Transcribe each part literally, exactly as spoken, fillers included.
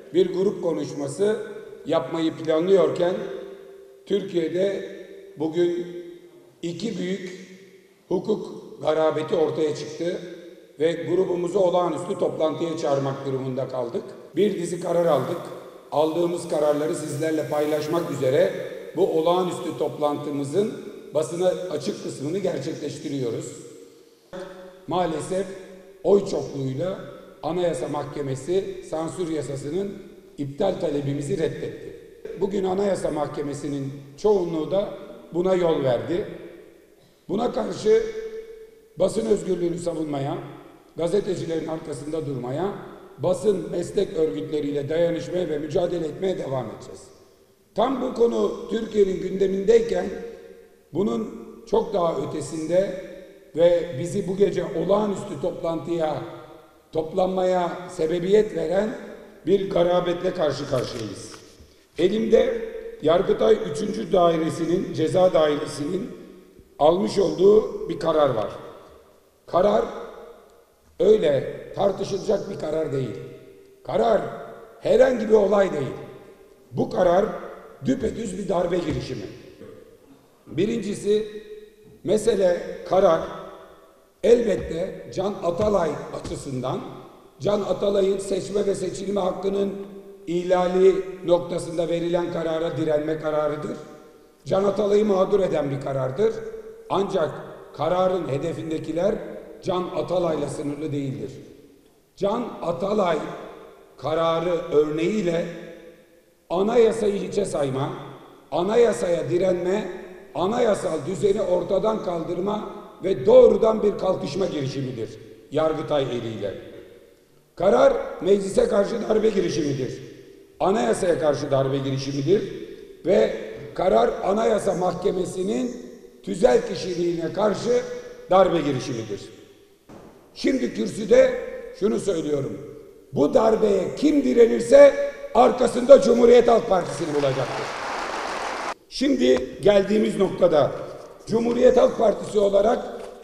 bir grup konuşması yapmayı planlıyorken Türkiye'de bugün iki büyük hukuk garabeti ortaya çıktı ve grubumuzu olağanüstü toplantıya çağırmak durumunda kaldık. Bir dizi karar aldık. Aldığımız kararları sizlerle paylaşmak üzere bu olağanüstü toplantımızın basına açık kısmını gerçekleştiriyoruz. Maalesef oy çokluğuyla Anayasa Mahkemesi sansür yasasının iptal talebimizi reddetti. Bugün Anayasa Mahkemesi'nin çoğunluğu da buna yol verdi. Buna karşı basın özgürlüğünü savunmaya, gazetecilerin arkasında durmaya, basın meslek örgütleriyle dayanışmaya ve mücadele etmeye devam edeceğiz. Tam bu konu Türkiye'nin gündemindeyken bunun çok daha ötesinde ve bizi bu gece olağanüstü toplantıya, toplanmaya sebebiyet veren bir garabetle karşı karşıyayız. Elimde Yargıtay üçüncü Dairesi'nin, Ceza Dairesi'nin almış olduğu bir karar var. Karar öyle tartışılacak bir karar değil. Karar herhangi bir olay değil. Bu karar düpedüz bir darbe girişimi. Birincisi, mesele karar elbette Can Atalay açısından, Can Atalay'ın seçme ve seçilme hakkının ihlali noktasında verilen karara direnme kararıdır. Can Atalay'ı mağdur eden bir karardır. Ancak kararın hedefindekiler Can Atalay'la sınırlı değildir. Can Atalay kararı örneğiyle anayasayı hiçe sayma, anayasaya direnme, anayasal düzeni ortadan kaldırma ve doğrudan bir kalkışma girişimidir Yargıtay eliyle. Karar meclise karşı darbe girişimidir. Anayasaya karşı darbe girişimidir ve karar Anayasa Mahkemesi'nin tüzel kişiliğine karşı darbe girişimidir. Şimdi kürsüde şunu söylüyorum. Bu darbeye kim direnirse arkasında Cumhuriyet Halk Partisi'ni bulacaktır. Şimdi geldiğimiz noktada Cumhuriyet Halk Partisi olarak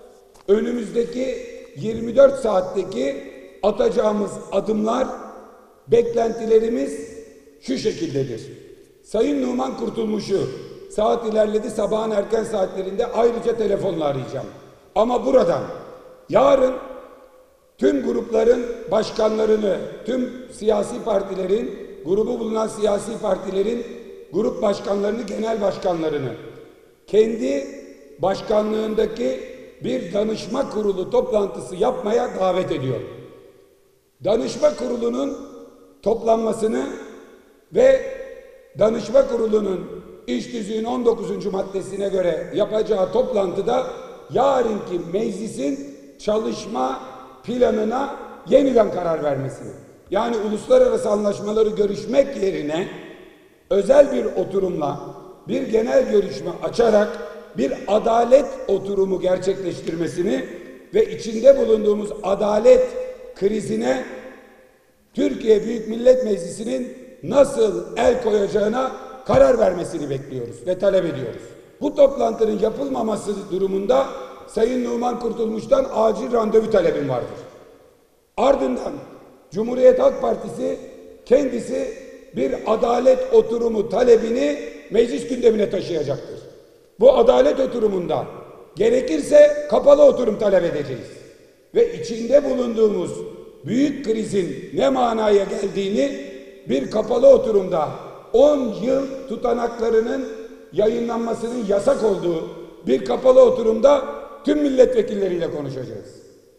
önümüzdeki yirmi dört saatteki atacağımız adımlar, beklentilerimiz şu şekildedir. Sayın Numan Kurtulmuş'u saat ilerledi, sabahın erken saatlerinde ayrıca telefonla arayacağım. Ama buradan yarın tüm grupların başkanlarını, tüm siyasi partilerin, grubu bulunan siyasi partilerin grup başkanlarını, genel başkanlarını kendi başkanlığındaki bir danışma kurulu toplantısı yapmaya davet ediyor. Danışma kurulunun toplanmasını ve danışma kurulunun iş tüzüğün on dokuzuncu maddesine göre yapacağı toplantıda yarınki meclisin çalışma planına yeniden karar vermesini. Yani uluslararası anlaşmaları görüşmek yerine özel bir oturumla bir genel görüşme açarak bir adalet oturumu gerçekleştirmesini ve içinde bulunduğumuz adalet krizine Türkiye Büyük Millet Meclisi'nin nasıl el koyacağına karar vermesini bekliyoruz ve talep ediyoruz. Bu toplantının yapılmaması durumunda Sayın Numan Kurtulmuş'tan acil randevu talebim vardır. Ardından Cumhuriyet Halk Partisi kendisi bir adalet oturumu talebini meclis gündemine taşıyacaktır. Bu adalet oturumunda gerekirse kapalı oturum talep edeceğiz. Ve içinde bulunduğumuz büyük krizin ne manaya geldiğini bir kapalı oturumda on yıl tutanaklarının yayınlanmasının yasak olduğu bir kapalı oturumda tüm milletvekilleriyle konuşacağız.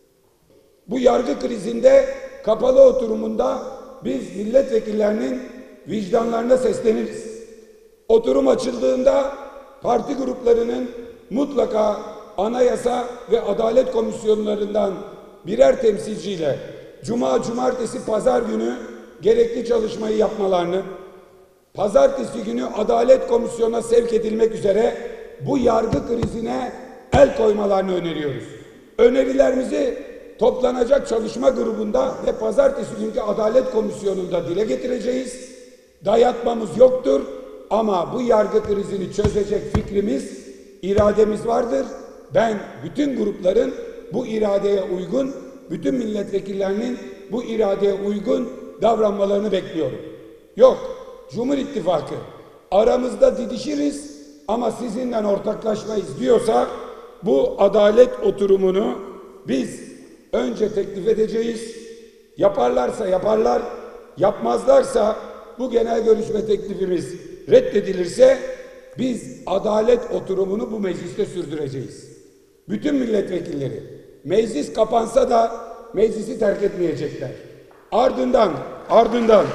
Bu yargı krizinde kapalı oturumunda biz milletvekillerinin vicdanlarına sesleniriz. Oturum açıldığında parti gruplarının mutlaka Anayasa ve Adalet Komisyonlarından birer temsilciyle Cuma, Cumartesi, Pazar günü gerekli çalışmayı yapmalarını, Pazartesi günü Adalet Komisyonu'na sevk edilmek üzere bu yargı krizine el koymalarını öneriyoruz. Önerilerimizi toplanacak çalışma grubunda ve Pazartesi günkü Adalet Komisyonu'nda dile getireceğiz. Dayatmamız yoktur ama bu yargı krizini çözecek fikrimiz, irademiz vardır. Ben bütün grupların bu iradeye uygun, bütün milletvekillerinin bu iradeye uygun davranmalarını bekliyorum. Yok, Cumhur İttifakı aramızda didişiriz ama sizinle ortaklaşmayız diyorsa bu adalet oturumunu biz önce teklif edeceğiz. Yaparlarsa yaparlar, yapmazlarsa bu genel görüşme teklifimiz reddedilirse biz adalet oturumunu bu mecliste sürdüreceğiz. Bütün milletvekilleri meclis kapansa da meclisi terk etmeyecekler. Ardından, ardından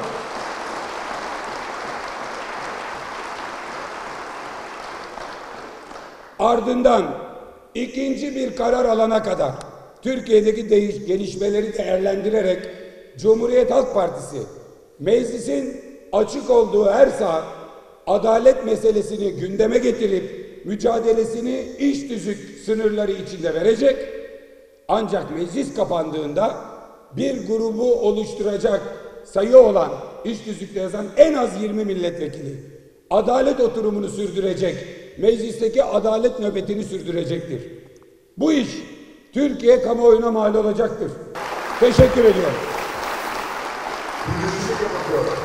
ardından ikinci bir karar alana kadar Türkiye'deki değiş, gelişmeleri değerlendirerek Cumhuriyet Halk Partisi meclisin açık olduğu her saat adalet meselesini gündeme getirip mücadelesini iş tüzük sınırları içinde verecek. Ancak meclis kapandığında bir grubu oluşturacak sayı olan iş tüzükte yazan en az yirmi milletvekili adalet oturumunu sürdürecek, meclisteki adalet nöbetini sürdürecektir. Bu iş Türkiye kamuoyuna mal olacaktır. Teşekkür ediyorum.